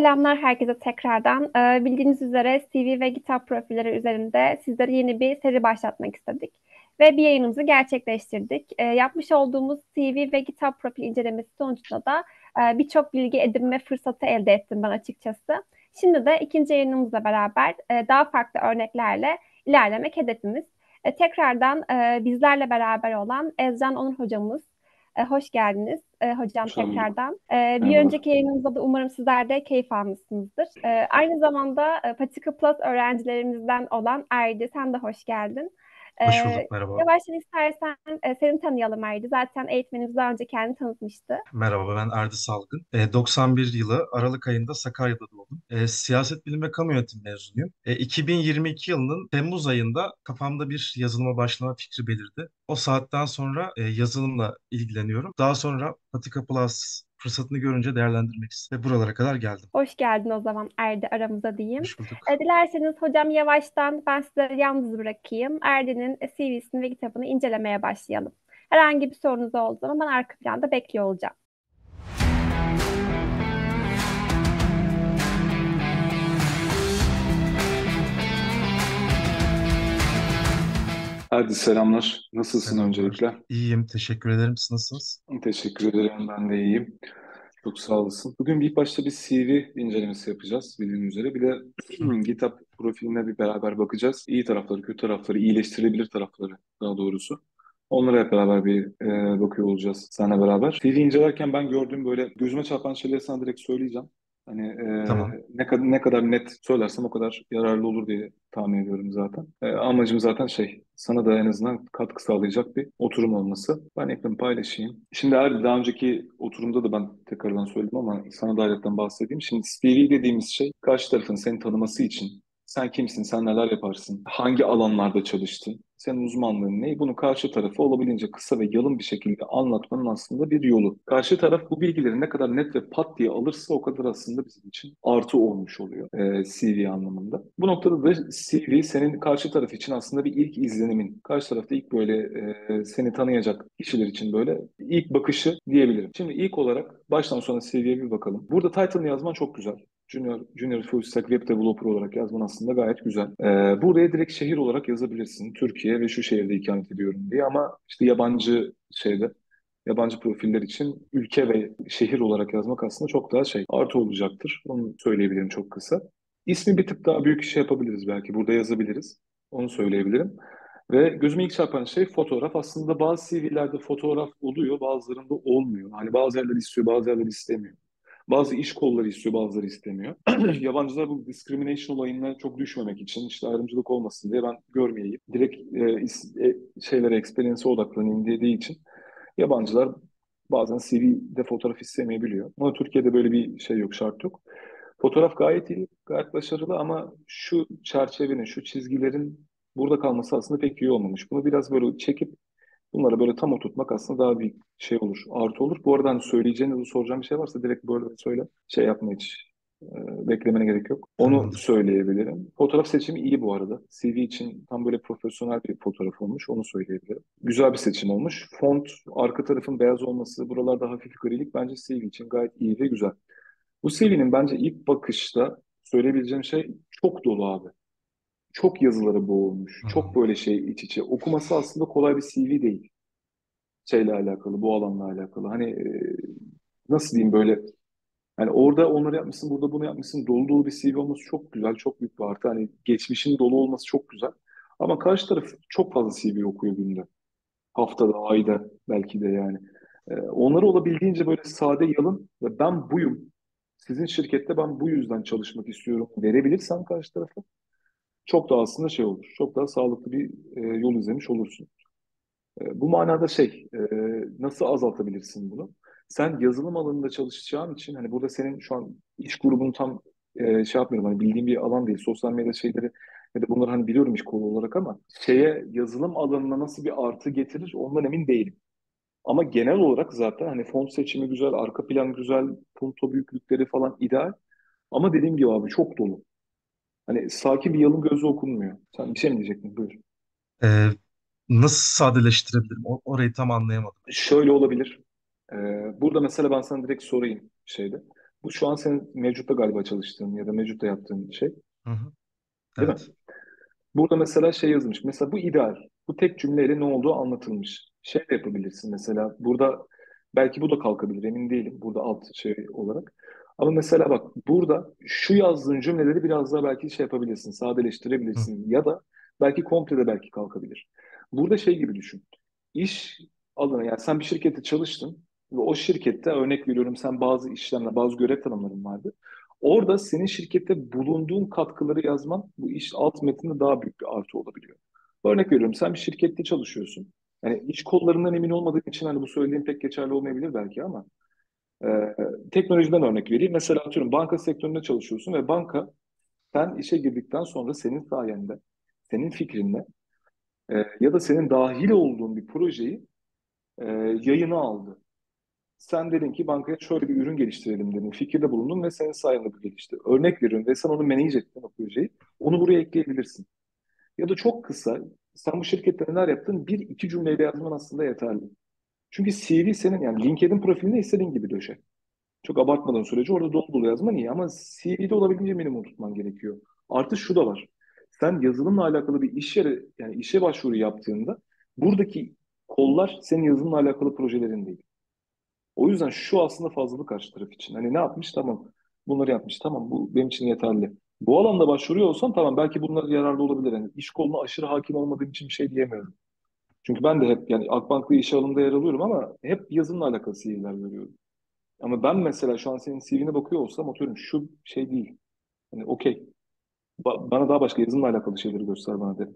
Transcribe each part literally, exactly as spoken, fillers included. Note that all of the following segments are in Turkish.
Selamlar herkese tekrardan. Ee, bildiğiniz üzere C V ve GitHub profilleri üzerinde sizlere yeni bir seri başlatmak istedik. Ve bir yayınımızı gerçekleştirdik. Ee, yapmış olduğumuz C V ve GitHub profil incelemesi sonucunda da e, birçok bilgi edinme fırsatı elde ettim ben açıkçası. Şimdi de ikinci yayınımızla beraber e, daha farklı örneklerle ilerlemek hedefimiz. E, tekrardan e, bizlerle beraber olan Ezcan Onur hocamız. E, hoş geldiniz e, hocam Hoş bulduk. tekrardan. E, bir Merhabalar. önceki yayınımızda da umarım sizler de keyif almışsınızdır. E, aynı zamanda e, Patika Plus öğrencilerimizden olan Erdi, sen de hoş geldin. E, Hoş bulduk, merhaba. Yavaştan istersen e, seni tanıyalım Erdi. Zaten eğitmenimiz daha önce kendini tanıtmıştı. Merhaba, ben Erdi Salgın. E, doksan bir yılı Aralık ayında Sakarya'da doğdum. E, siyaset bilimi ve kamu yönetimi mezunuyum. E, iki bin yirmi iki yılının Temmuz ayında kafamda bir yazılıma başlama fikri belirdi. O saatten sonra e, yazılımla ilgileniyorum. Daha sonra Patika Plus fırsatını görünce değerlendirmek istedim ve buralara kadar geldim. Hoş geldin o zaman Erdi aramıza diyeyim. Hoş bulduk. E, dilerseniz hocam yavaştan ben sizleri yalnız bırakayım. Erdi'nin C V'sini ve kitabını incelemeye başlayalım. Herhangi bir sorunuz olduğu zaman ben arka planda bekliyor olacağım. Hadi selamlar. Nasılsın Selamlar. öncelikle? İyiyim, teşekkür ederim. Siz nasılsınız? Teşekkür ederim. Ben de iyiyim. Çok sağ olasın. Bugün ilk başta bir C V incelemesi yapacağız bildiğin üzere. Bir de GitHub profiline bir beraber bakacağız. İyi tarafları, kötü tarafları, iyileştirilebilir tarafları daha doğrusu. Onlara hep beraber bir e, bakıyor olacağız seninle beraber. C V incelerken ben gördüğüm böyle gözüme çarpan şeyleri sana direkt söyleyeceğim. Hani e, Tamam. ne kadar ne kadar net söylersem o kadar yararlı olur diye tahmin ediyorum zaten. E, amacım zaten şey, sana da en azından katkı sağlayacak bir oturum olması. Ben ekranı paylaşayım. Şimdi her daha önceki oturumda da ben tekrardan söyledim ama sana da ayrıca bahsedeyim. Şimdi C V dediğimiz şey karşı tarafın seni tanıması için sen kimsin, sen neler yaparsın, hangi alanlarda çalıştın, senin uzmanlığın ne? Bunu karşı tarafa olabildiğince kısa ve yalın bir şekilde anlatmanın aslında bir yolu. Karşı taraf bu bilgileri ne kadar net ve pat diye alırsa o kadar aslında bizim için artı olmuş oluyor e, C V anlamında. Bu noktada da C V senin karşı taraf için aslında bir ilk izlenimin. Karşı tarafta ilk böyle e, seni tanıyacak kişiler için böyle ilk bakışı diyebilirim. Şimdi ilk olarak baştan sona C V'ye bir bakalım. Burada title'ını yazman çok güzel. Junior, Junior Full Stack Web Developer olarak yazman aslında gayet güzel. Ee, buraya direkt şehir olarak yazabilirsin. Türkiye ve şu şehirde ikamet ediyorum diye ama işte yabancı şeyde yabancı profiller için ülke ve şehir olarak yazmak aslında çok daha şey artı olacaktır. Onu söyleyebilirim çok kısa. İsmi bir tık daha büyük şey yapabiliriz belki. Burada yazabiliriz. Onu söyleyebilirim. Ve gözüme ilk çarpan şey fotoğraf. Aslında bazı C V'lerde fotoğraf oluyor, bazılarında olmuyor. Hani bazı yerler istiyor, bazı yerler istemiyor. Bazı iş kolları istiyor, bazıları istemiyor. Yabancılar bu discrimination olayına çok düşmemek için, işte ayrımcılık olmasın diye ben görmeyeyim. Direkt e, is- e, şeylere, experience'e odaklanayım dediği için yabancılar bazen C V'de fotoğraf istemeyebiliyor. Ama Türkiye'de böyle bir şey yok, şart yok. Fotoğraf gayet iyi, gayet başarılı ama şu çerçevenin, şu çizgilerin burada kalması aslında pek iyi olmamış. Bunu biraz böyle çekip bunları böyle tam oturtmak aslında daha bir şey olur, artı olur. Bu arada hani söyleyeceğiniz, soracağım bir şey varsa direkt böyle söyle. Şey yapma hiç, e, beklemene gerek yok. Onu Tamamdır. söyleyebilirim. Fotoğraf seçimi iyi bu arada. C V için tam böyle profesyonel bir fotoğraf olmuş, onu söyleyebilirim. Güzel bir seçim olmuş. Font, arka tarafın beyaz olması, buralarda hafif grilik bence C V için gayet iyi ve güzel. Bu C V'nin bence ilk bakışta söyleyebileceğim şey çok dolu abi. Çok yazıları boğulmuş. Çok Hmm. böyle şey iç içe. Okuması aslında kolay bir C V değil şeyle alakalı, bu alanla alakalı. Hani e, nasıl diyeyim böyle, hani orada onları yapmışsın, burada bunu yapmışsın. Dolu dolu bir C V olması çok güzel, çok büyük bir artı. Hani geçmişin dolu olması çok güzel. Ama karşı taraf çok fazla C V okuyor günde. Haftada, ayda belki de yani. E, onları olabildiğince böyle sade, yalın ve ben buyum. Sizin şirkette ben bu yüzden çalışmak istiyorum verebilirsen karşı tarafa çok daha aslında şey olur. Çok daha sağlıklı bir e, yol izlemiş olursun. E, Bu manada şey, e, nasıl azaltabilirsin bunu? Sen yazılım alanında çalışacağın için hani burada senin şu an iş grubunu tam e, şey yapmıyorum, hani bildiğim bir alan değil. Sosyal medya şeyleri ya da bunları hani biliyorum iş kolu olarak ama şeye, yazılım alanına nasıl bir artı getirir ondan emin değilim. Ama genel olarak zaten hani font seçimi güzel, arka plan güzel, punto büyüklükleri falan ideal. Ama dediğim gibi abi çok dolu. Hani sakin bir yalın gözle okunmuyor. Sen bir şey mi diyecektin? Buyur. Ee, Nasıl sadeleştirebilirim? O- orayı tam anlayamadım. Şöyle olabilir. Ee, burada mesela ben sana direkt sorayım şeyde. Bu şu an senin mevcutta galiba çalıştığın ya da mevcutta yaptığın şey, Hı hı. değil mi? Evet. Burada mesela şey yazmış. Mesela bu ideal. Bu tek cümleyle ne olduğu anlatılmış. Şey de yapabilirsin mesela. Burada belki bu da kalkabilir, emin değilim. Burada alt şey olarak. Ama mesela bak, burada şu yazdığın cümleleri biraz daha belki şey yapabilirsin. Hı. Sadeleştirebilirsin. Ya da belki komple de belki kalkabilir. Burada şey gibi düşün. İş alanı, yani sen bir şirkette çalıştın ve o şirkette, örnek veriyorum, sen bazı işlemler, bazı görev tanımların vardı. Orada senin şirkette bulunduğun katkıları yazman bu iş alt metninde daha büyük bir artı olabiliyor. Örnek veriyorum, sen bir şirkette çalışıyorsun. Yani iş kollarından emin olmadığın için hani bu söylediğim pek geçerli olmayabilir belki ama e, teknolojiden örnek vereyim. Mesela atıyorum, banka sektöründe çalışıyorsun ve banka, sen işe girdikten sonra senin sayende, senin fikrinle e, ya da senin dahil olduğun bir projeyi e, yayına aldı. Sen dedin ki bankaya şöyle bir ürün geliştirelim dedin. Fikirde bulundun ve senin sayende bu gelişti. Örnek veriyorum ve sen onu manage ettin, o projeyi. Onu buraya ekleyebilirsin. Ya da çok kısa, sen bu şirkette neler yaptın? Bir iki cümleyle yazman aslında yeterli. Çünkü C V senin, yani LinkedIn profiline istediğin gibi döşe. Çok abartmadığın sürece orada dolu dolu yazman iyi ama C V'de olabildiğince minimum tutman gerekiyor. Artı şu da var. Sen yazılımla alakalı bir iş yeri, yani işe başvuru yaptığında buradaki kollar senin yazılımla alakalı projelerin değil. O yüzden şu aslında fazlalık karşı taraf için. Hani ne yapmış? Tamam. Bunları yapmış. Tamam, bu benim için yeterli. Bu alanda başvuruyor olsam tamam, belki bunlar yararlı olabilir. Yani iş koluna aşırı hakim olmadığım için bir şey diyemiyorum. Çünkü ben de hep, yani Akbank'ta işe alımda yer alıyorum ama hep yazılımla alakalı C V'ler görüyorum. Ama ben mesela şu an senin C V'ne bakıyor olsam atıyorum şu şey değil. Hani okey. Ba- bana daha başka yazılımla alakalı şeyleri göster bana derim.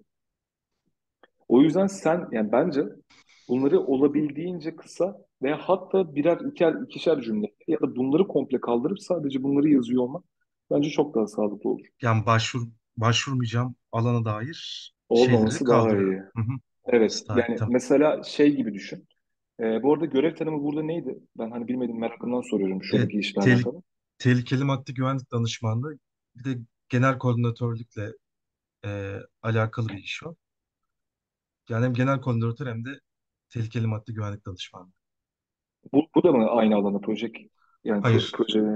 O yüzden sen, yani bence bunları olabildiğince kısa veya hatta birer iker, ikişer cümle ya da bunları komple kaldırıp sadece bunları yazıyor olmak bence çok daha sağlıklı olur. Yani başvur başvurmayacağım alana dair şeyleri Olmaması daha kaldırıyorum. iyi. Hı hı. Evet, Olması daha iyi. yani Tamam. mesela şey gibi düşün. Ee, bu arada görev tanımı burada neydi? Ben hani bilmedim, merakımdan soruyorum Evet, şuradaki işle tehl- alakalı. tehlikeli madde güvenlik danışmanlığı, bir de genel koordinatörlükle e, alakalı bir iş o. Yani hem genel koordinatör hem de tehlikeli madde güvenlik danışmanlığı. Bu, bu da mı aynı alana proje, yani pro, Hayır, proje,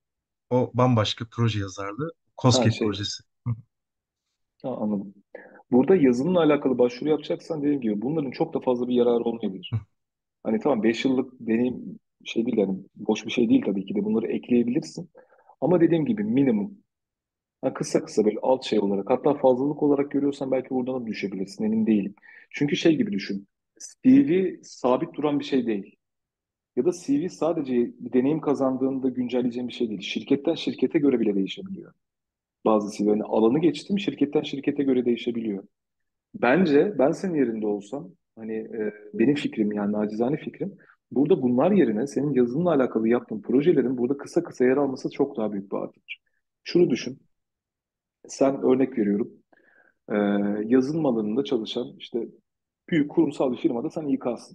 o bambaşka proje yazarlığı. ha KOSGEB şey, projesi. Hı ha, anladım. Burada yazılımla alakalı başvuru yapacaksan dediğim gibi bunların çok da fazla bir yararı olmayabilir. hı. Hani tamam, beş yıllık deneyim şey değil, yani boş bir şey değil tabii ki de, bunları ekleyebilirsin. Ama dediğim gibi minimum. Ha, kısa kısa böyle alt şey olarak, hatta fazlalık olarak görüyorsan belki buradan da düşebilirsin, emin değilim. Çünkü şey gibi düşün. C V sabit duran bir şey değil. Ya da C V sadece bir deneyim kazandığında güncelleyeceğin bir şey değil. Şirketten şirkete göre bile değişebiliyor. Bazı C V'lerin alanı geçtim, şirketten şirkete göre değişebiliyor. Bence ben senin yerinde olsam, hani e, benim fikrim, yani nacizane fikrim, burada bunlar yerine senin yazılımla alakalı yaptığın projelerin burada kısa kısa yer alması çok daha büyük bir artıdır. Şunu düşün, sen, örnek veriyorum, e, yazılım alanında çalışan işte büyük kurumsal bir firmada sen İK'sın,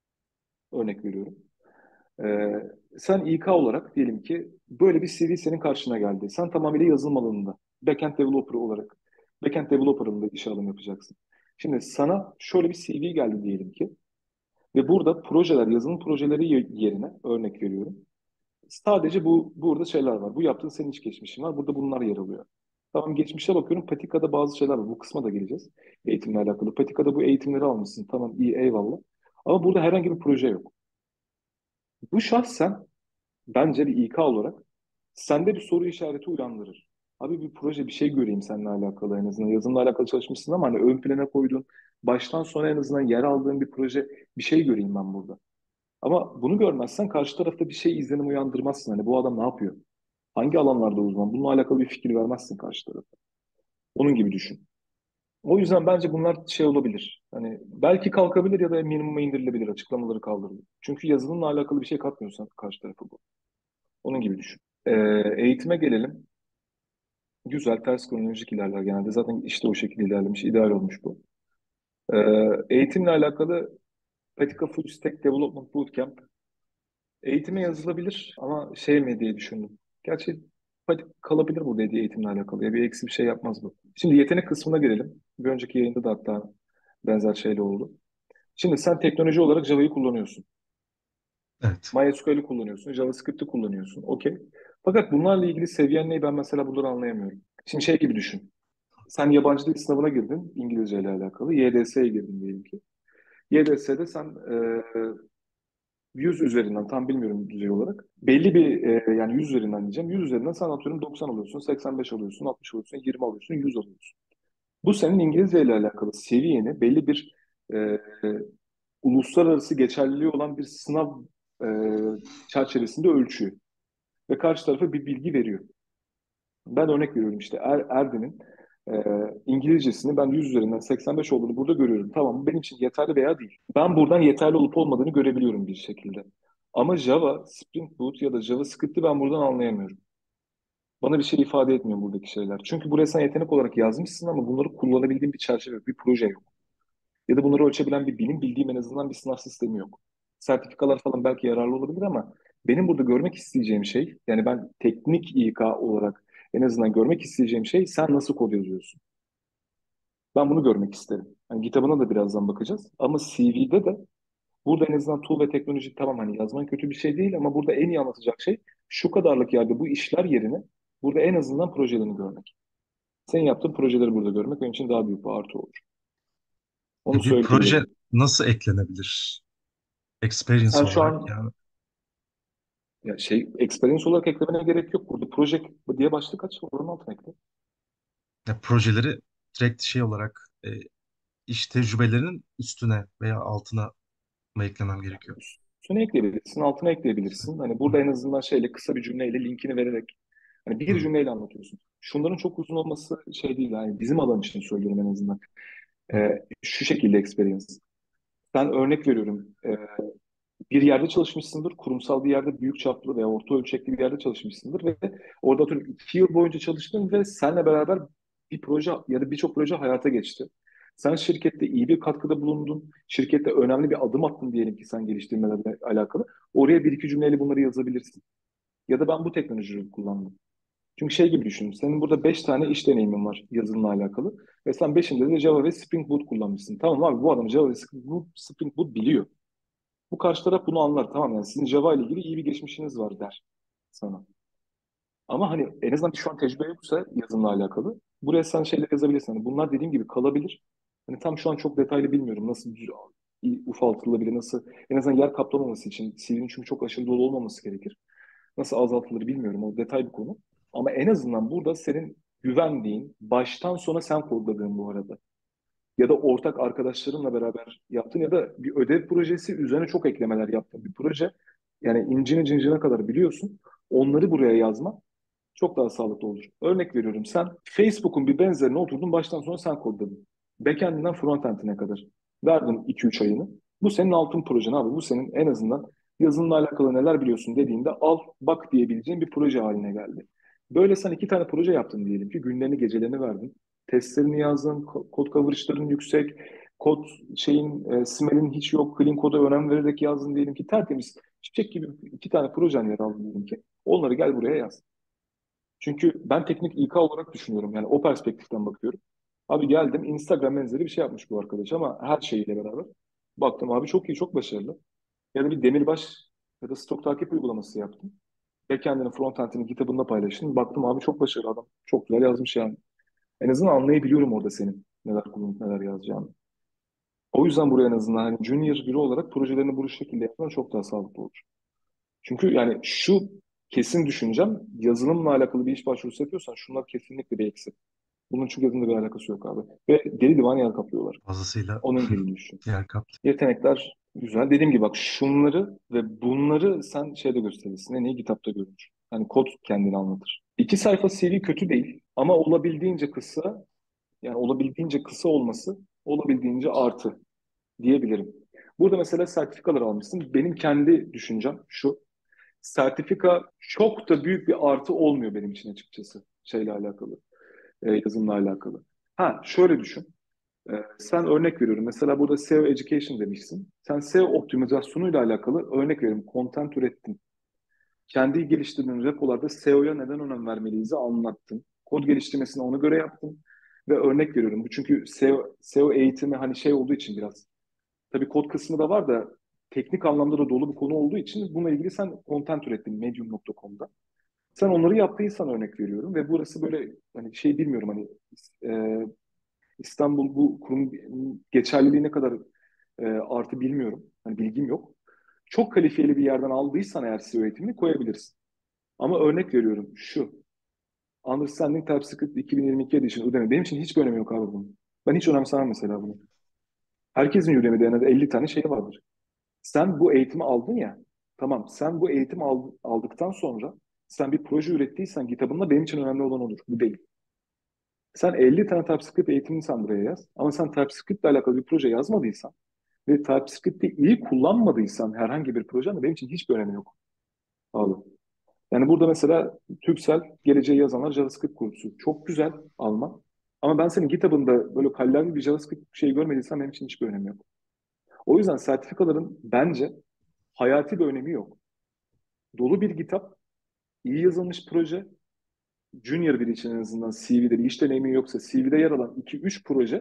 örnek veriyorum. E, Sen İK olarak diyelim ki böyle bir C V senin karşına geldi. Sen tamamıyla yazılım alanında, backend developer olarak, backend developer'ında işe alım yapacaksın. Şimdi sana şöyle bir C V geldi diyelim ki. Ve burada projeler, yazılım projeleri ye- yerine örnek veriyorum. Sadece bu burada şeyler var. Bu yaptığın senin iç geçmişin var. Burada bunlar yer alıyor. Tamam, geçmişe bakıyorum. Patika'da bazı şeyler var. Bu kısma da geleceğiz. Eğitimle alakalı. Patika'da bu eğitimleri almışsın. Tamam, iyi, eyvallah. Ama burada herhangi bir proje yok. Bu şahsen bence bir İK olarak sende bir soru işareti uyandırır. Abi bir proje, bir şey göreyim seninle alakalı en azından. Yazılımla alakalı çalışmışsın ama hani ön plana koyduğun, baştan sona en azından yer aldığın bir proje, bir şey göreyim ben burada. Ama bunu görmezsen karşı tarafta bir şey izlenim uyandırmazsın. Hani bu adam ne yapıyor? Hangi alanlarda uzman? Bununla alakalı bir fikir vermezsin karşı tarafa. Onun gibi düşün. O yüzden bence bunlar şey olabilir. Hani belki kalkabilir ya da minimuma indirilebilir, açıklamaları kaldırılır. Çünkü yazılımla alakalı bir şey katmıyorsan karşı tarafa bu. Onun gibi düşün. Ee, Eğitime gelelim. Güzel, ters kronolojik ilerler genelde. Zaten işte o şekilde ilerlemiş, ideal olmuş bu. Ee, eğitimle alakalı Patika Full Stack Development Bootcamp eğitime yazılabilir ama şey mi diye düşündüm. Gerçi hadi kalabilir burada hediye eğitimle alakalı. Ya bir eksi bir şey yapmaz bu. Şimdi yetenek kısmına gelelim. Bir önceki yayında da hatta benzer şeyle oldu. Şimdi sen teknoloji olarak Java'yı kullanıyorsun. Evet. MySQL'i kullanıyorsun. JavaScript'i kullanıyorsun. Okey. Fakat bunlarla ilgili seviyen ne ben mesela bunları anlayamıyorum. Şimdi şey gibi düşün. Sen yabancı dil sınavına girdin İngilizce ile alakalı. Y D S'ye girdin diyelim ki. Y D S'de sen e, yüz üzerinden tam bilmiyorum düzey olarak. Belli bir e, yani yüz üzerinden diyeceğim. yüz üzerinden sen atıyorum doksan alıyorsun, seksen beş alıyorsun, altmış alıyorsun, yirmi alıyorsun, yüz alıyorsun. Bu senin İngilizce ile alakalı seviyeni belli bir e, e, uluslararası geçerliliği olan bir sınav e, çerçevesinde ölçüyor. Ve karşı tarafa bir bilgi veriyor. Ben örnek veriyorum işte er, Erdem'in e, İngilizcesini ben yüz üzerinden seksen beş olduğunu burada görüyorum. Tamam bu benim için yeterli veya değil. Ben buradan yeterli olup olmadığını görebiliyorum bir şekilde. Ama Java, Spring Boot ya da JavaScript'i ben buradan anlayamıyorum. Bana bir şey ifade etmiyor buradaki şeyler. Çünkü buraya sen yetenek olarak yazmışsın ama bunları kullanabildiğin bir çerçeve yok, bir proje yok. Ya da bunları ölçebilen bir bilim bildiğim en azından bir sınav sistemi yok. Sertifikalar falan belki yararlı olabilir ama benim burada görmek isteyeceğim şey, yani ben teknik İK olarak en azından görmek isteyeceğim şey sen nasıl kod yazıyorsun? Ben bunu görmek isterim. Yani kitabına da birazdan bakacağız. Ama C V'de de burada en azından tool ve teknoloji tamam hani yazman kötü bir şey değil ama burada en iyi anlatacak şey şu kadarlık yerde bu işler yerine burada en azından projelerini görmek. Senin yaptığın projeleri burada görmek benim için daha büyük bir artı olur. Onu E, bir proje söyleyebilirim. nasıl eklenebilir? Experience Sen şu olarak an yani. ya şey experience olarak eklemene gerek yok. Burada project diye başlık aç. Oranın altına ekle. Ya projeleri direkt şey olarak e, iş tecrübelerinin üstüne veya altına mı eklemem gerekiyor? Üstüne ekleyebilirsin, altına ekleyebilirsin. Hani Hı, burada en azından şeyle kısa bir cümleyle linkini vererek hani bir hı, cümleyle anlatıyorsun. Şunların çok uzun olması şey değil. Yani bizim alan için söylüyorum en azından. hı, Ee, şu şekilde experience. Ben örnek veriyorum. Ee, bir yerde çalışmışsındır, kurumsal bir yerde büyük çaplı veya orta ölçekli bir yerde çalışmışsındır ve orada atıyorum iki yıl boyunca çalıştın ve seninle beraber bir proje ya da birçok proje hayata geçti. Sen şirkette iyi bir katkıda bulundun, şirkette önemli bir adım attın diyelim ki sen geliştirmelerle alakalı. Oraya bir iki cümleyle bunları yazabilirsin. Ya da ben bu teknolojiyi kullandım. Çünkü şey gibi düşün, senin burada beş tane iş deneyimin var yazılımla alakalı ve sen beşinde de Java ve Spring Boot kullanmışsın. Tamam abi bu adam Java ve Spring Boot, Spring Boot biliyor. Bu karşı taraf bunu anlar. Tamam yani sizin Java ile ilgili iyi bir geçmişiniz var der sana. Ama hani en azından şu an tecrübe yoksa yazılımla alakalı. Buraya sen şeyler yazabilirsin. Hani bunlar dediğim gibi kalabilir. Hani tam şu an çok detaylı bilmiyorum. Nasıl düz- ufaltılabilir, nasıl en azından yer kaplamaması için. C V'nin çünkü çok aşırı dolu olmaması gerekir. Nasıl azaltılır bilmiyorum. O detay bir konu. Ama en azından burada senin güvendiğin, baştan sona sen kodladığın bu arada ya da ortak arkadaşlarınla beraber yaptın ya da bir ödev projesi üzerine çok eklemeler yaptın bir proje. Yani incine cincine kadar biliyorsun. Onları buraya yazma çok daha sağlıklı olur. Örnek veriyorum sen Facebook'un bir benzerine oturdun baştan sona sen kodladın. Backend'inden frontend'ine kadar. Verdin iki üç ayını. Bu senin altın projen abi. Bu senin en azından yazılımla alakalı neler biliyorsun dediğinde al bak diyebileceğin bir proje haline geldi. Böyle sen iki tane proje yaptın diyelim ki günlerini gecelerini verdin. Testlerini yazdın, ko- kod coverage'ların yüksek, kod şeyin, e, smelin hiç yok, clean koda önem vererek yazdın diyelim ki tertemiz. Çiçek gibi iki tane projen yer aldı diyelim ki. Onları gel buraya yaz. Çünkü ben teknik İK olarak düşünüyorum. Yani o perspektiften bakıyorum. Abi geldim Instagram benzeri bir şey yapmış bu arkadaş ama her şeyiyle beraber. Baktım abi çok iyi, çok başarılı. Ya da bir demirbaş ya da stok takip uygulaması yaptım. Backend'ini, frontend'ini kitabında paylaştım. Baktım abi çok başarılı adam. Çok güzel yazmış yani. En azından anlayabiliyorum orada senin neler kullanıp neler yazacağını. O yüzden buraya en azından hani junior biri olarak projelerini bu şekilde yapman çok daha sağlıklı olur. Çünkü yani şu kesin düşüncem yazılımla alakalı bir iş başvurusu yapıyorsan şunlar kesinlikle bir eksik. Bunun çünkü yazılımla bir alakası yok abi. Ve deli divan yer kaplıyorlar. fazlasıyla Onun gibi düşün. yer kaplı. Yetenekler güzel. Dediğim gibi bak şunları ve bunları sen şeyde gösterirsin. En iyi kitapta görünür. Yani kod kendini anlatır. İki sayfa C V kötü değil ama olabildiğince kısa yani olabildiğince kısa olması olabildiğince artı diyebilirim. Burada mesela sertifikalar almışsın. Benim kendi düşüncem şu. Sertifika çok da büyük bir artı olmuyor benim için açıkçası şeyle alakalı, e, yazılımla alakalı. Ha şöyle düşün. E, sen örnek veriyorum. Mesela burada S E O Education demişsin. Sen S E O optimizasyonuyla alakalı örnek veriyorum. Content ürettin. Kendi geliştirdiğin repolarda S E O'ya neden önem vermeliyiz anlattın. Kod geliştirmesini ona göre yaptın. Ve örnek veriyorum. Bu çünkü S E O, S E O eğitimi hani şey olduğu için biraz. Tabii kod kısmı da var da teknik anlamda da dolu bir konu olduğu için bununla ilgili sen content ürettin medium nokta com'da. Sen onları yaptıysan örnek veriyorum ve burası böyle hani şey bilmiyorum hani e, İstanbul bu kurum geçerliliği ne kadar e, artı bilmiyorum. Hani bilgim yok. Çok kalifiyeli bir yerden aldıysan eğer C E O eğitimini koyabilirsin. Ama örnek veriyorum şu. Understanding TypeScript iki bin yirmi iki Edition Udemy. Benim için hiçbir önemi yok abi bunun. Ben hiç önemsemem mesela bunu. Herkesin Udemy'de en az elli tane şey vardır. Sen bu eğitimi aldın ya. Tamam sen bu eğitimi al- aldıktan sonra sen bir proje ürettiysen GitHub'ında benim için önemli olan odur. Bu değil. Sen elli tane TypeScript eğitimini sen buraya yaz. Ama sen TypeScript ile alakalı bir proje yazmadıysan ve TypeScript'i iyi kullanmadıysan herhangi bir projende benim için hiçbir önemi yok. Abi. Yani burada mesela Türksel geleceği yazanlar JavaScript kursu. Çok güzel alma. Ama ben senin GitHub'ında böyle kallavi bir JavaScript şey görmediysen benim için hiçbir önemi yok. O yüzden sertifikaların bence hayati bir önemi yok. Dolu bir GitHub, iyi yazılmış proje, junior biri için en azından C V'de bir iş deneyimi yoksa C V'de yer alan iki üç proje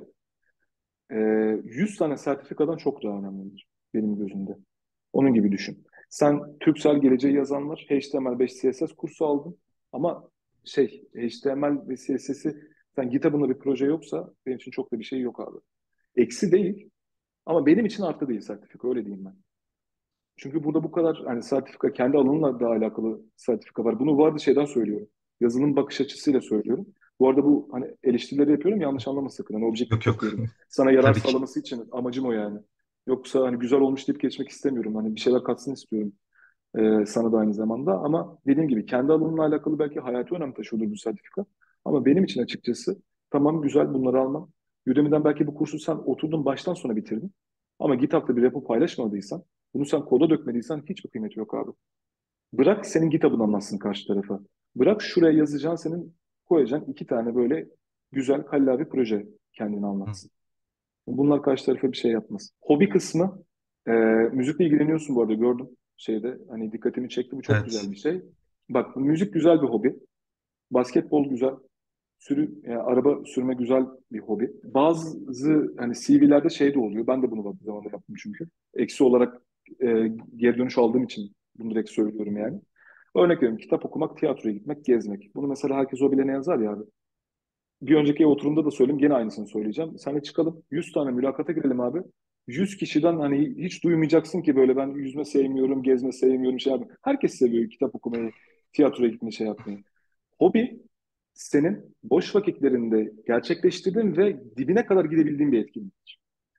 e, yüz tane sertifikadan çok daha önemlidir benim gözümde. Onun gibi düşün. Sen Türksel geleceği yazanlar H T M L beş C S S kursu aldın ama şey H T M L ve C S S'i sen GitHub'ında bir proje yoksa benim için çok da bir şey yok abi. Eksi değil ama benim için artı değil sertifika öyle diyeyim ben. Çünkü burada bu kadar hani sertifika kendi alanınla da alakalı sertifika var. Bunu bu arada şeyden söylüyorum. Yazılım bakış açısıyla söylüyorum. Bu arada bu hani eleştirileri yapıyorum yanlış anlama sakın. Hani Yok objektif yok. bakıyorum. Sana yarar Tabii ki. sağlaması için amacım o yani. Yoksa hani güzel olmuş deyip geçmek istemiyorum. Hani bir şeyler katsın istiyorum e, sana da aynı zamanda. Ama dediğim gibi kendi alanımla alakalı belki hayati önem taşıyordur bu sertifika. Ama benim için açıkçası tamam güzel bunları almam. Udemy'den belki bu kursu sen oturdun baştan sona bitirdin. Ama GitHub'da bir repo paylaşmadıysan, bunu sen koda dökmediysen hiçbir kıymeti yok abi. Bırak senin GitHub'ın anlatsın karşı tarafa. Bırak şuraya yazacağın senin koyacağın iki tane böyle güzel kallavi proje kendini Hı. anlatsın. Bunlar karşı tarafa bir şey yapmaz. Hobi kısmı, e, müzikle ilgileniyorsun bu arada gördüm şeyde. Hani dikkatimi çekti bu çok Evet. güzel bir şey. Bak müzik güzel bir hobi. Basketbol güzel. Sürü, yani araba sürme güzel bir hobi. Bazı hani C V'lerde şey de oluyor. Ben de bunu bak zamanda yaptım çünkü. Eksi olarak e, geri dönüş aldığım için bunu direkt söylüyorum yani. Örnek veriyorum kitap okumak, tiyatroya gitmek, gezmek. Bunu mesela herkes hobilerine yazar ya abi. Bir önceki oturumda da söyledim gene aynısını söyleyeceğim. Seninle çıkalım yüz tane mülakata girelim abi. yüz kişiden hani hiç duymayacaksın ki böyle ben yüzme sevmiyorum, gezme sevmiyorum şey abi. Herkes seviyor kitap okumayı, tiyatroya gitmeyi şey yapmayı. Hobi senin boş vakitlerinde gerçekleştirdiğin ve dibine kadar gidebildiğin bir etkinlik.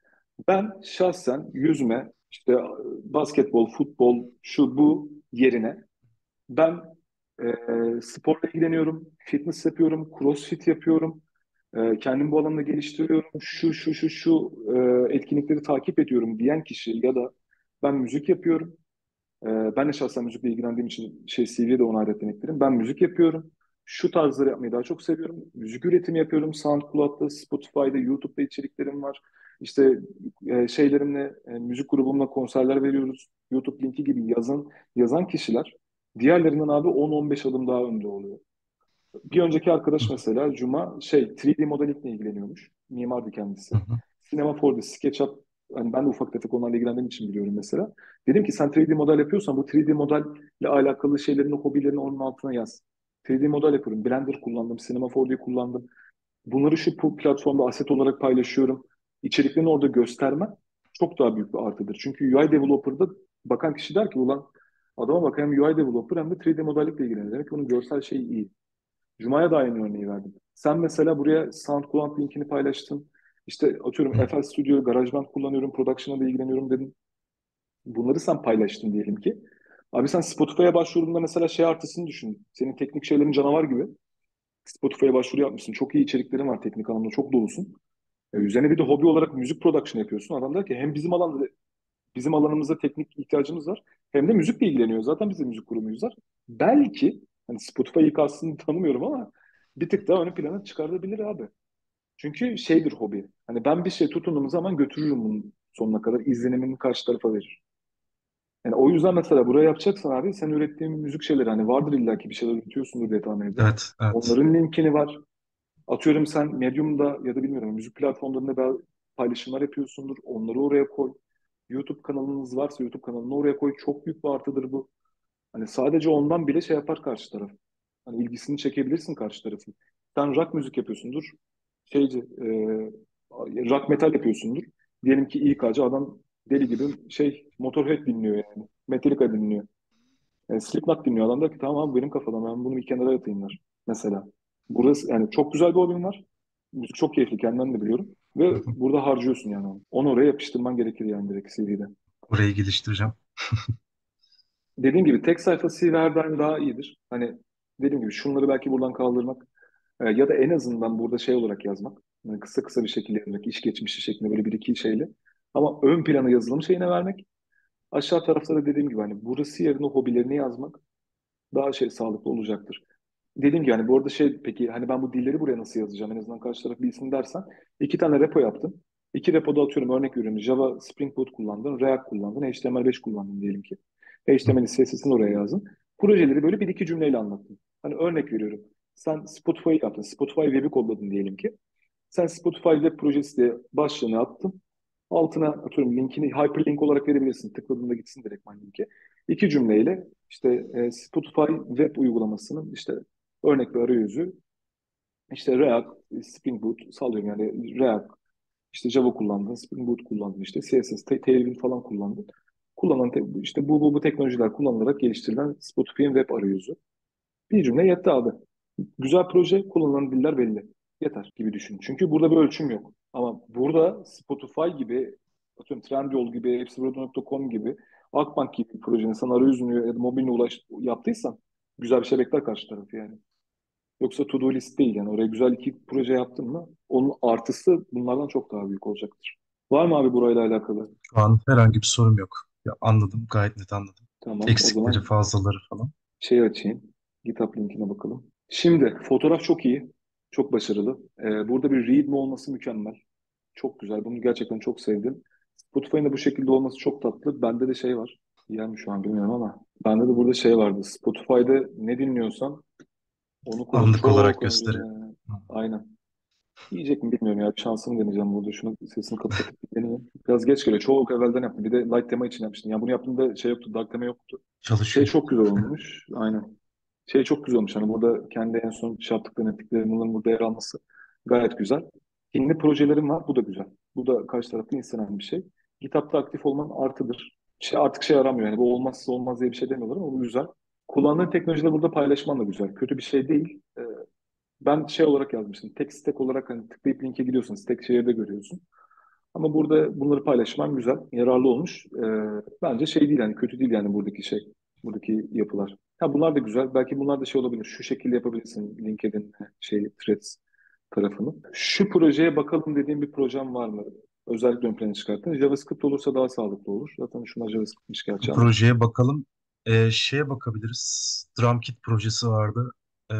Ben şahsen yüzme, işte basketbol, futbol, şu bu yerine ben e, sporla ilgileniyorum, fitness yapıyorum, crossfit yapıyorum, e, kendimi bu alanda geliştiriyorum, şu şu şu şu e, etkinlikleri takip ediyorum diyen kişi ya da ben müzik yapıyorum. Ee, ben de şahsen müzikle ilgilendiğim için şey C V'ye de onu ayrıca eklerim. Ben müzik yapıyorum. Şu tarzları yapmayı daha çok seviyorum. Müzik üretimi yapıyorum. SoundCloud'da, Spotify'da, YouTube'da içeriklerim var. İşte e, şeylerimle, e, müzik grubumla konserler veriyoruz. YouTube linki gibi yazan yazan kişiler diğerlerinden abi on on beş adım daha önde oluyor. Bir önceki Hı arkadaş mesela Cuma şey üç D modelikle ilgileniyormuş. Mimardı kendisi. hı. Sinema four D, SketchUp hani ben de ufak tefek onlarla ilgilendiğim için biliyorum mesela. Dedim ki sen üç D model yapıyorsan bu üç D modelle alakalı şeylerini, hobilerini onun altına yaz. üç D model yapıyorum. Blender kullandım, Cinema four D kullandım. Bunları şu pu- platformda aset olarak paylaşıyorum. İçeriklerini orada göstermem çok daha büyük bir artıdır. Çünkü U I developer'da bakan kişi der ki ulan adama bak hem U I developer hem de üç D modellikle ilgileniyor. Demek ki onun görsel şeyi iyi. Cuma'ya da aynı örneği verdim. Sen mesela buraya SoundCloud linkini paylaştın. İşte atıyorum Hı. F L Studio, GarageBand kullanıyorum, production'a da ilgileniyorum dedin. Bunları sen paylaştın diyelim ki. Abi sen Spotify'a başvurduğunda mesela şey artısını düşün. Senin teknik şeylerin canavar gibi. Spotify'a başvuru yapmışsın. Çok iyi içeriklerin var teknik anlamda. Çok dolusun. E, üzerine bir de hobi olarak müzik production yapıyorsun. Adam der ki hem bizim alanda bizim alanımızda teknik ihtiyacımız var. Hem de müzikle ilgileniyor. Zaten biz de müzik grubuyuz var. Belki hani Spotify ilk aslında tanımıyorum ama bir tık daha ön plana çıkartabilir abi. Çünkü şeydir hobi. Hani ben bir şey tutunduğum zaman götürürüm bunun sonuna kadar. İzlenimini karşı tarafa verir. Yani o yüzden mesela buraya yapacaksan abi sen ürettiğin müzik şeyleri hani vardır illaki bir şeyler üretiyorsundur diye tahmin ediyorum. Evet, evet. Onların linkini var. Atıyorum sen Medium'da ya da bilmiyorum müzik platformlarında da paylaşımlar yapıyorsundur. Onları oraya koy. YouTube kanalınız varsa YouTube kanalını oraya koy. Çok büyük bir artıdır bu. Hani sadece ondan bile şey yapar karşı taraf. Hani ilgisini çekebilirsin karşı tarafın. Sen rock müzik yapıyorsundur. Şeyci, e, rock metal yapıyorsundur. Diyelim ki İK'cı adam deli gibi şey Motorhead dinliyor yani. Metallica dinliyor. E, Slipknot dinliyor. Adam der ki tamam abi benim kafadan ben bunu bir kenara atayım der. Mesela. Burası yani çok güzel bir oyun var. Müzik çok keyifli kendimden de biliyorum. Hı Ve hı. burada harcıyorsun yani onu. Onu oraya yapıştırman gerekir yani direkt C V'de. Orayı geliştireceğim. Dediğim gibi tek sayfa C V her daim daha iyidir. Hani dediğim gibi şunları belki buradan kaldırmak e, ya da en azından burada şey olarak yazmak. Yani kısa kısa bir şekilde yazmak, iş geçmişi şeklinde böyle bir iki şeyle. Ama ön planı yazılım şeyine vermek. Aşağı tarafta da dediğim gibi hani burası yerine hobilerini yazmak daha şey sağlıklı olacaktır. Dediğim gibi yani bu arada şey peki hani ben bu dilleri buraya nasıl yazacağım en azından karşı taraf bilsin dersen iki tane repo yaptım. İki repoda atıyorum örnek veriyorum Java Spring Boot kullandın, React kullandın, H T M L beş kullandın diyelim ki. Hı. H T M L C S S'ini oraya yazdın. Projeleri böyle bir iki cümleyle anlattın. Hani örnek veriyorum. Sen Spotify yaptın. Spotify web'i kodladın diyelim ki. Sen Spotify web projesi diye başlığını attın. Altına atıyorum linkini hyperlink olarak verebilirsin. Tıkladığında gitsin direktman linki. İki cümleyle işte e, Spotify web uygulamasının işte örnek bir arayüzü işte React, Spring Boot sallıyorum yani React, işte Java kullandın, Spring Boot kullandın, işte C S S, Ta- Tailwind falan kullandın. Kullanan te- işte bu, bu, bu teknolojiler kullanılarak geliştirilen Spotify'ın web arayüzü. Bir cümle yetti abi. Güzel proje, kullanılan diller belli. Yeter gibi düşün. Çünkü burada bir ölçüm yok. Ama burada Spotify gibi, atıyorum Trendyol gibi, hepsi burada nokta com gibi, Akbank gibi bir projenin sana arayüzünü ya da mobiline ulaş yaptıysan güzel bir şey bekler karşı tarafı yani. Yoksa to-do list değil yani. Oraya güzel iki proje yaptın mı onun artısı bunlardan çok daha büyük olacaktır. Var mı abi burayla alakalı? Şu an herhangi bir sorum yok. Ya anladım, gayet net anladım. Tamam. O Eksikleri, zaman fazlaları falan. şey açayım. GitHub linkine bakalım. Şimdi fotoğraf çok iyi. Çok başarılı. Ee, burada bir readme olması mükemmel. Çok güzel. Bunu gerçekten çok sevdim. Spotify'ın da bu şekilde olması çok tatlı. Bende de şey var. Yer mi şu an bilmiyorum ama bende de burada şey vardı. Spotify'da ne dinliyorsan onu koyup Anlık olarak çok gösteriyor. önceden. Hı. Aynen. Yiyecek mi bilmiyorum ya. Bir şansımı deneyeceğim burada. Şunu sesini kapatıp bir deneyeyim. Biraz geç geliyor. Çok evvelden yaptım. Bir de light tema için yapmıştım. Yani bunu yaptığımda şey yoktu. Dark tema yoktu. Şey Çalışıyor. çok güzel olmuş. Aynen. Şey çok güzel olmuş. Hani burada kendi en son şey yaptıklarını, ettiklerini bunların burada yer alması gayet güzel. Kendi projelerim var. Bu da güzel. Bu da karşı tarafta istenen bir şey. GitHub'da aktif olman artıdır. Şey, artık şey aramıyor. Yani bu olmazsa olmaz diye bir şey demiyorlar ama bu güzel. Kullandığın teknolojileri burada paylaşman da güzel. Kötü bir şey değil. Ee, ben şey olarak yazmıştım. Tek stack olarak hani tıklayıp linke gidiyorsun. Stack share'de görüyorsun. Ama burada bunları paylaşman güzel, yararlı olmuş. Ee, bence şey değil yani kötü değil yani buradaki şey, buradaki yapılar. Ha bunlar da güzel. Belki bunlar da şey olabilir. Şu şekilde yapabilirsin LinkedIn şey Threads tarafını. Şu projeye bakalım dediğim bir projem var mı? Özellikle ön plana çıkarttın. JavaScript olursa daha sağlıklı olur. Zaten şuna JavaScript'miş Bu gerçi ama. projeye bakalım. Ee, şeye bakabiliriz. DrumKit projesi vardı. Ee,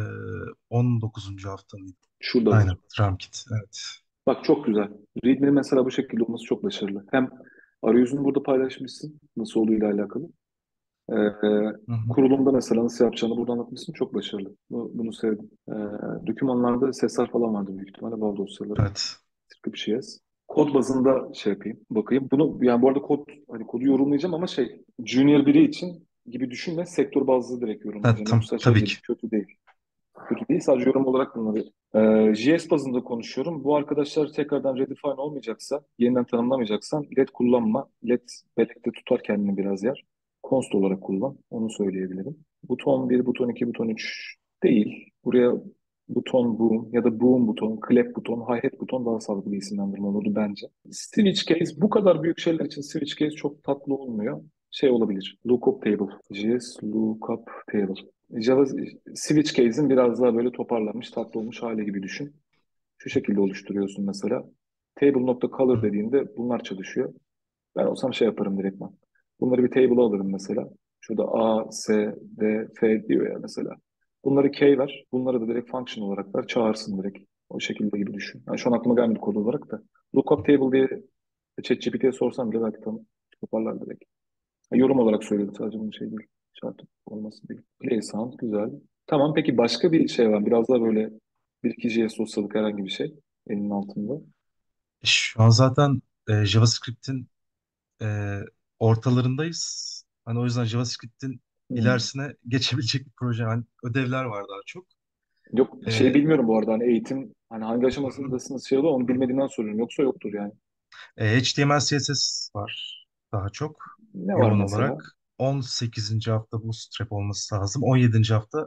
on dokuzuncu hafta mıydı? Şurada Aynen, var. DrumKit. Evet. Bak çok güzel. README'nin mesela bu şekilde olması çok başarılı. Hem arayüzünü burada paylaşmışsın. Nasıl olduğuyla alakalı. Ee, Hı hı. kurulumda mesela nasıl yapacağını burada anlatmışsın. Çok başarılı. Bunu, bunu sevdim. Ee, dokümanlarda sesler falan vardı büyük ihtimalle. Bağlı dosyaları. Evet. Tıpkı bir şey yaz. Kod bazında şey yapayım. Bakayım. Bunu yani bu arada kod hani kodu yorumlayacağım ama şey junior biri için gibi düşünme. Sektör bazlı direkt Ha, yorumlayacağım. tam, Yoksa şey tabii ki. değil. Kötü değil. Kötü değil. Sadece yorum olarak bunları. Ee, J S bazında konuşuyorum. Bu arkadaşlar tekrardan redefine olmayacaksa, yeniden tanımlamayacaksan L E D kullanma. L E D bellekte tutar kendini biraz yer. Const olarak kullan. Onu söyleyebilirim. Buton bir, buton iki, buton üç değil. Buraya buton boom ya da boom buton, clap buton, hi-hat buton daha sağlıklı bir isimlendirme olurdu bence. Switch case bu kadar büyük şeyler için switch case çok tatlı olmuyor. Şey olabilir. Lookup table. J S lookup table. Java switch case'in biraz daha böyle toparlanmış, tatlı olmuş hali gibi düşün. Şu şekilde oluşturuyorsun mesela. Table.color Hı. dediğinde bunlar çalışıyor. Ben olsam şey yaparım direktman. Bunları bir table'a alırım mesela. Şurada A, S, D, F diyor ya mesela. Bunları key ver. Bunları da direkt function olarak ver. Çağırsın direkt. O şekilde gibi düşün. Yani şu an aklıma gelmedi kod olarak da. Lookup table diye ChatGPT'ye sorsam bile belki tam toparlar direkt. Ha, yorum olarak söyledim sadece bunun şey değil. Şart olması değil. Play sound güzel. Tamam peki başka bir şey var. Biraz daha böyle bir iki J S dosyalık herhangi bir şey elinin altında. E, Şu an zaten e, JavaScript'in e, ortalarındayız. Hani o yüzden JavaScript'in Hmm. ilerisine geçebilecek bir proje. Yani ödevler var daha çok. Yok şey E, bilmiyorum bu arada hani eğitim hani hangi hı hı, aşamasındasınız şey oluyor onu hı hı. bilmediğimden soruyorum. Yoksa yoktur yani. E, H T M L, C S S var daha çok Ne var yoğun mesela? olarak. on sekizinci hafta Bootstrap olması lazım. on yedinci hafta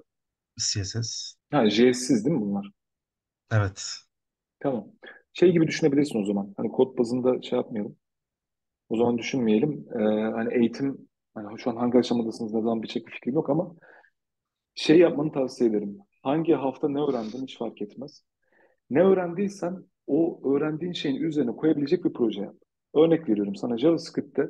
C S S. Ha J S'siz değil mi bunlar? Evet. Tamam. Şey gibi düşünebilirsin o zaman. Hani kod bazında şey yapmayalım. O zaman düşünmeyelim. Ee, hani eğitim hani şu an hangi aşamadasınız ne zaman bitecek bir fikrim yok ama şey yapmanı tavsiye ederim. Hangi hafta ne öğrendin hiç fark etmez. Ne öğrendiysen o öğrendiğin şeyin üzerine koyabilecek bir proje yap. Örnek veriyorum sana JavaScript'te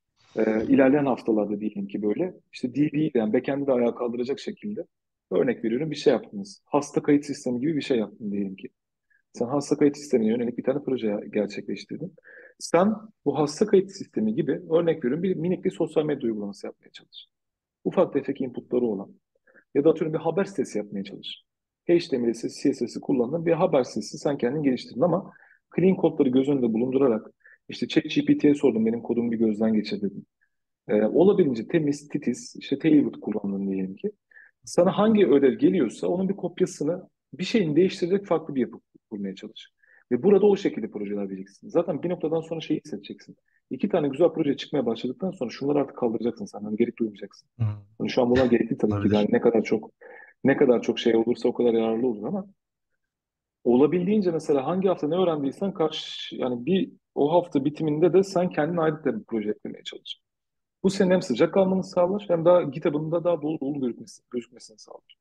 e, ilerleyen haftalarda diyelim ki böyle işte D B yani backend'i de ayağa kaldıracak şekilde örnek veriyorum bir şey yaptınız. Hasta kayıt sistemi gibi bir şey yaptın diyelim ki. Sen hasta kayıt sistemine yönelik bir tane proje gerçekleştirdin. Sen bu hasta kayıt sistemi gibi örnek veriyorum bir minik bir sosyal medya uygulaması yapmaya çalış. Ufak tefek inputları olan ya da atıyorum bir haber sitesi yapmaya çalış. H T M L'i, C S S'i kullandığın bir haber sitesi sen kendin geliştirdin ama clean kodları göz önünde bulundurarak işte ChatGPT'ye sordum benim kodumu bir gözden geçir dedim. Ee, olabildiğince temiz, titiz, işte Tailwood kullandın diyelim ki. Sana hangi ödev geliyorsa onun bir kopyasını bir şeyini değiştirecek farklı bir yapı kurmaya çalış. Ve burada o şekilde projeler diyeceksin. Zaten bir noktadan sonra şeyi hissedeceksin. İki tane güzel proje çıkmaya başladıktan sonra şunları artık kaldıracaksın sen. Hani gerek duymayacaksın. Hı, Yani şu an bunlar gerekli tabii ki de. Yani olabilir. ne kadar çok ne kadar çok şey olursa o kadar yararlı olur ama olabildiğince mesela hangi hafta ne öğrendiysen karşı yani bir o hafta bitiminde de sen kendine ait de bir proje eklemeye çalış. Bu senin hem sıcak kalmanı sağlar hem daha GitHub'ında daha dolu dolu gözükmesini, gözükmesini sağlar.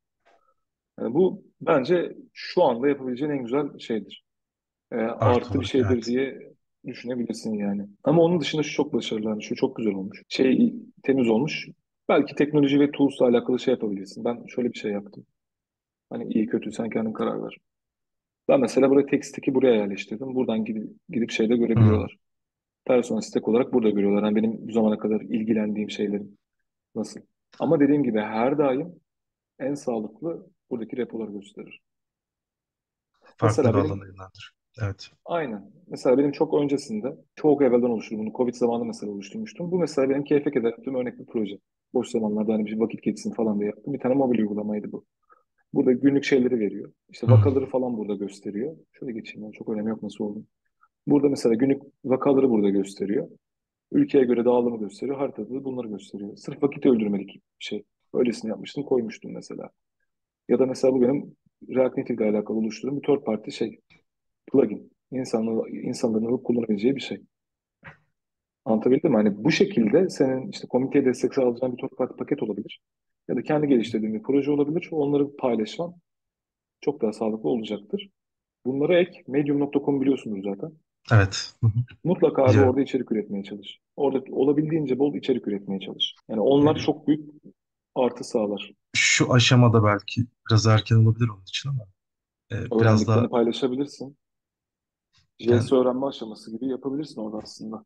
Yani bu bence şu anda yapabileceğin en güzel şeydir. E, Artı artı bir olarak şeydir evet. diye düşünebilirsin yani. Ama onun dışında şu çok başarılı. Yani şu çok güzel olmuş. Şey temiz olmuş. Belki teknoloji ve tools'la alakalı şey yapabilirsin. Ben şöyle bir şey yaptım. Hani iyi kötü sen kendin karar ver. Ben mesela buraya tek stack'i buraya yerleştirdim. Buradan gidip, gidip şeyde Hı, görebiliyorlar. Personal stack olarak burada görüyorlar. Yani benim bu zamana kadar ilgilendiğim şeylerin nasıl. Ama dediğim gibi her daim en sağlıklı buradaki repoları gösterir. farklı Mesela bir alana benim yönlendir. Evet. aynen. Mesela benim çok öncesinde, çok evvelden oluşturdum. Bunu Covid zamanında mesela oluşturmuştum. Bu mesela benim keyfe keder yaptığım örnek bir proje. Boş zamanlarda hani bir vakit geçsin falan diye yaptım. Bir tane mobil uygulamaydı bu. Burada günlük şeyleri veriyor. İşte Hı, vakaları falan burada gösteriyor. Şöyle geçeyim yani çok önemi yok nasıl oldu. Burada mesela günlük vakaları burada gösteriyor. Ülkeye göre dağılımı gösteriyor. Haritada da bunları gösteriyor. Sırf vakit öldürmelik bir şey. Öylesini yapmıştım, koymuştum mesela. Ya da mesela bu benim React Native ile alakalı oluşturduğum bir third party şey, plugin. İnsanlar, insanların alıp kullanabileceği bir şey. Anlatabildim mi? Hani bu şekilde senin işte komiteye destek sağlayacağın bir third party paket olabilir. Ya da kendi geliştirdiğin bir proje olabilir. Onları paylaşman çok daha sağlıklı olacaktır. Bunlara ek medium nokta com biliyorsunuz zaten. evet. Hı hı, Mutlaka abi biliyorum. orada içerik üretmeye çalış. Orada olabildiğince bol içerik üretmeye çalış. Yani onlar E, çok büyük artı sağlar. Şu aşamada belki biraz erken olabilir onun için ama e, biraz Öğrendiklerini daha paylaşabilirsin. J S yani, öğrenme aşaması gibi yapabilirsin orada aslında.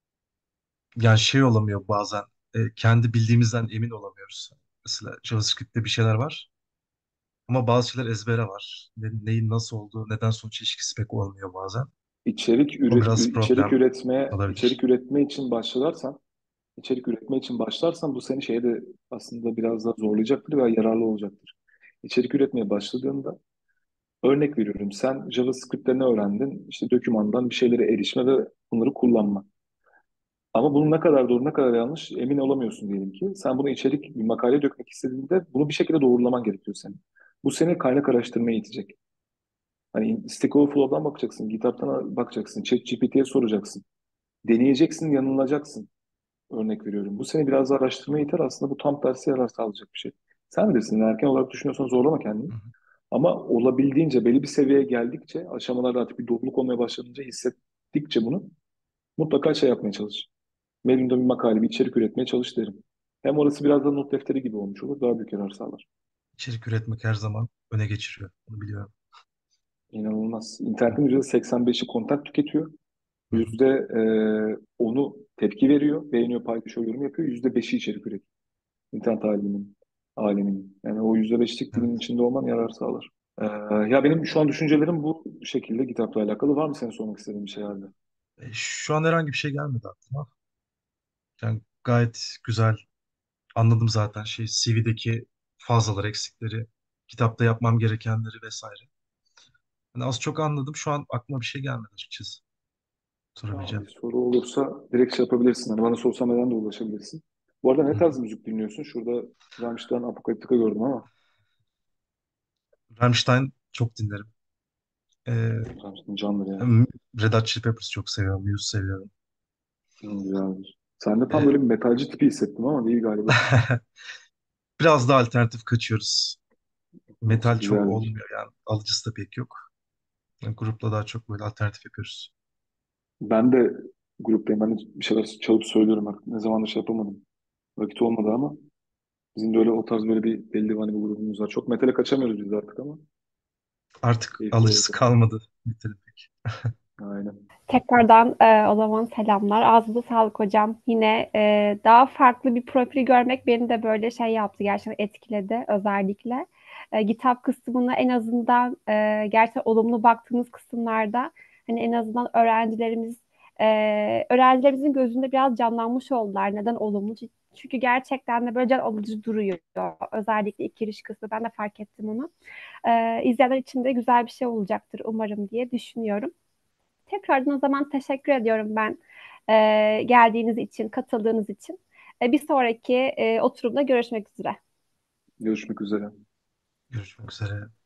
yani şey olamıyor bazen. E, kendi bildiğimizden emin olamıyoruz. Mesela JavaScript'te bir şeyler var ama bazı şeyler ezbere var. Ne, neyin nasıl olduğu, neden sonuç ilişkisi pek olmuyor bazen. İçerik O üret biraz içerik problem üretmeye içerik olabilir. üretme için başlarsan içerik üretme için başlarsan bu seni şeye de aslında biraz daha zorlayacaktır ve yararlı olacaktır. İçerik üretmeye başladığında örnek veriyorum sen JavaScript'te ne öğrendin? İşte dokümandan bir şeylere erişme ve bunları kullanma. Ama bunun ne kadar doğru ne kadar yanlış emin olamıyorsun diyelim ki. Sen bunu içerik bir makale dökmek istediğinde bunu bir şekilde doğrulaman gerekiyor senin. Bu seni kaynak araştırmaya itecek. Hani Stack Overflow'dan bakacaksın, GitHub'dan bakacaksın, ChatGPT'ye soracaksın. Deneyeceksin, yanılacaksın. Örnek veriyorum. Bu seni biraz daha araştırmaya iter. Aslında bu tam tersi yarar sağlayacak bir şey. Sen bilirsin. Erken olarak düşünüyorsan zorlama kendini. Hı hı. Ama olabildiğince belli bir seviyeye geldikçe, aşamalarda artık bir doluluk olmaya başladığınca hissettikçe bunu mutlaka şey yapmaya çalış. Medium'da bir makale, bir içerik üretmeye çalış derim. Hem orası biraz da not defteri gibi olmuş olur. Daha büyük yarar sağlar. İçerik üretmek her zaman öne geçiriyor. Bunu biliyorum. İnanılmaz. İnternetin yüzde seksen beşi kontent tüketiyor. Hı hı. Yüzde e, onu tepki veriyor, beğeniyor, paylaşıyor, yorum yapıyor. Yüzde beşi içerik üretiyor. İnternet aleminin, aleminin. Yani o yüzde beşlik dilin Evet. içinde olman yarar sağlar. Ee, ya benim şu an düşüncelerim bu şekilde kitapla alakalı. Var mı senin sormak istediğin bir şey abi? E, şu an herhangi bir şey gelmedi aklıma. Yani gayet güzel Anladım zaten şey C V'deki fazlaları, eksikleri, kitapta yapmam gerekenleri vesaire. Yani az çok anladım. Şu an aklıma bir şey gelmedi açıkçası. Tamam, Sorabileceğim. bir soru olursa direkt şey yapabilirsin. Hani bana sosyal medyadan da ulaşabilirsin. Bu arada ne Hı. tarz müzik dinliyorsun? Şurada Rammstein, Apocalyptica gördüm ama. Rammstein çok dinlerim. Ee, Rammstein candır yani. hem Red Hot Chili Peppers çok seviyorum. Muse seviyorum. Hı, güzeldir. Sen de tam Ee, böyle bir metalci tipi hissettim ama değil galiba. biraz da alternatif kaçıyoruz. Metal çok Güzeldir. olmuyor yani. Alıcısı da pek yok. Yani grupla daha çok böyle alternatif yapıyoruz. Ben de gruptayım. Ben de bir şeyler çalıp söylüyorum artık. Ne zamandır şey yapamadım. Vakit olmadı ama bizim de öyle o tarz böyle bir belli hani bir grubumuz var. Çok metale kaçamıyoruz biz artık ama Artık keyifli alıcısı oldu. kalmadı metalin pek. Aynen. Tekrardan e, o zaman selamlar. Ağzınıza sağlık hocam. Yine e, daha farklı bir profil görmek beni de böyle şey yaptı. Gerçekten etkiledi özellikle. E, GitHub kısmına en azından e, gerçekten olumlu baktığımız kısımlarda hani en azından öğrencilerimiz e, öğrencilerimizin gözünde biraz canlanmış oldular. Neden olumlu? Çünkü gerçekten de böyle can alıcı duruyor. Özellikle ilk giriş kısmı. Ben de fark ettim onu. E, izleyenler için de güzel bir şey olacaktır umarım diye düşünüyorum. Tekrardan o zaman teşekkür ediyorum ben e, geldiğiniz için, katıldığınız için. E, bir sonraki e, oturumda görüşmek üzere. Görüşmek üzere. Görüşmek üzere.